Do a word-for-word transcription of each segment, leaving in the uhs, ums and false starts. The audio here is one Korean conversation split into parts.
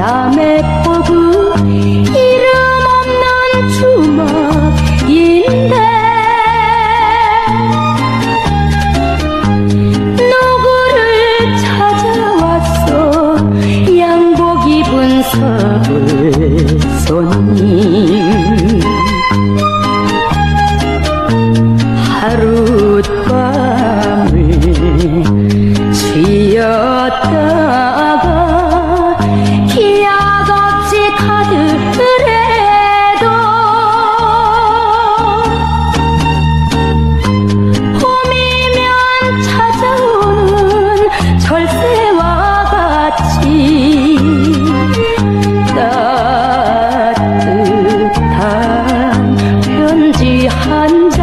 남의 포구 이름 없는 주먹인데 누구를 찾아왔어 양복 입은 서울 손님 하룻밤을 쉬었다가 기약 없이 가더라도 봄이면 찾아오는 절새와 같이 따뜻한 편지 한 장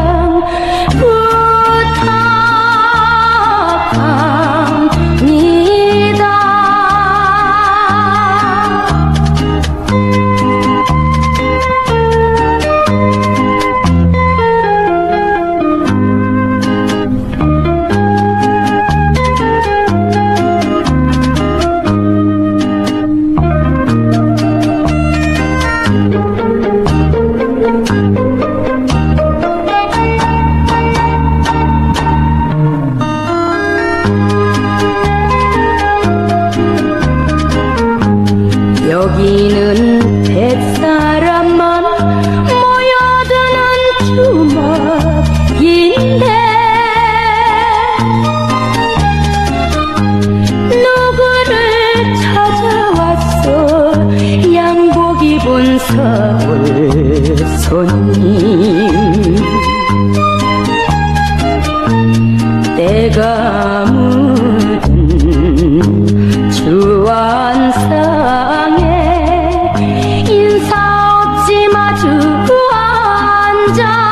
여기는 뱃사람만 모여드는 주먹인데 누구를 찾아왔어 양복 입은 서울 손님 때가 묻은 주안상에 인사 없이 마주 앉아